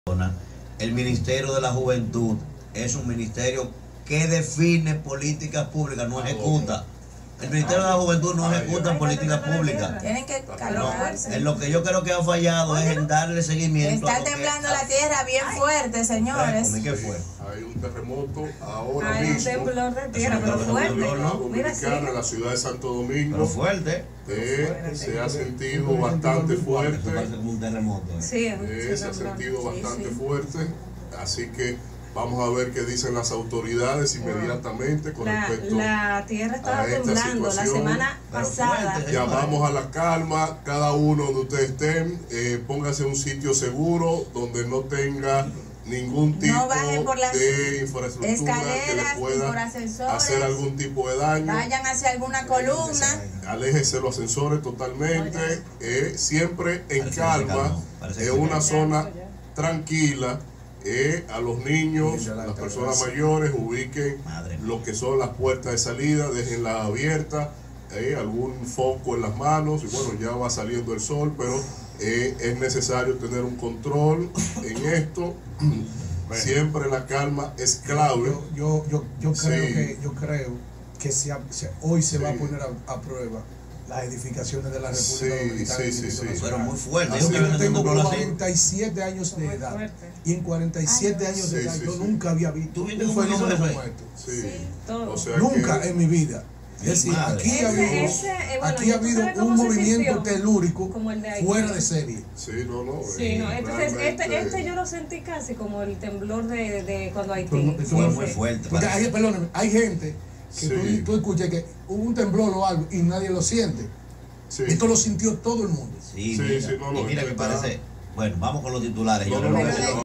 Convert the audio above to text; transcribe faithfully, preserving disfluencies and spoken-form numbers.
El Ministerio de la Juventud es un ministerio que define políticas públicas, no ejecuta. El Ministerio de la Juventud no ejecuta políticas públicas. Tienen que calocarse. No, en lo que yo creo que ha fallado es en darle seguimiento. Está temblando la tierra bien fuerte, señores. ¿Qué fue? Hay un terremoto ahora Hay un mismo. temblor de tierra, pero fuerte. Mira, sí. En la ciudad de Santo Domingo. Pero fuerte. Eh, se ha sentido bastante fuerte. Un terremoto. Eh. Sí, eh, se ha sentido bastante fuerte. Así que vamos a ver qué dicen las autoridades inmediatamente con la, respecto la tierra estaba a esta temblando la situación. semana pasada. Fuerte, Llamamos a la calma, cada uno donde ustedes estén, eh, póngase en un sitio seguro donde no tenga ningún tipo no bajen por las de infraestructura que le pueda por ascensores, hacer algún tipo de daño. Vayan hacia alguna columna. Aléjese los ascensores totalmente, eh, siempre en calma, en una zona tranquila. Eh, a los niños, a las personas mayores, ubiquen lo que son las puertas de salida, déjenlas abiertas, eh, algún foco en las manos, y bueno, ya va saliendo el sol, pero eh, es necesario tener un control en esto. Siempre la calma es clave. Yo, yo, yo, yo creo Sí. que yo creo que se, se, hoy se Sí. va a poner a, a prueba las edificaciones de la República Sí, Dominicana. sí, sí, sí. Pero muy fuerte. Yo Yo tengo tengo cuarenta y siete años de edad y en cuarenta y siete Ay, años de sí, edad sí, yo sí. nunca había visto ¿Tú un viste un fenómeno fenómeno como de esto. Sí. todo. O sea Nunca que, en mi vida. Es decir, Madre. aquí ha Ese- habido, ese, eh, bueno, aquí ¿y ha tú habido sabes un cómo se movimiento sintió? telúrico Como el de Haití. fuera de serie. sí, no, no. Sí, eh, no, entonces este, realmente- este yo lo sentí casi como el temblor de, de cuando Haití. Pero no- Sí, Fue no- muy sí. fuerte. Porque parece. hay, perdóname, hay gente que Sí. tú, tú escuchas que hubo un temblor o algo y nadie lo siente. Sí. Esto lo sintió todo el mundo. Sí, Sí, mira, sí, no, no, y mira que está- parece. Bueno, vamos con los titulares. Yo No, creo no, que- no, no.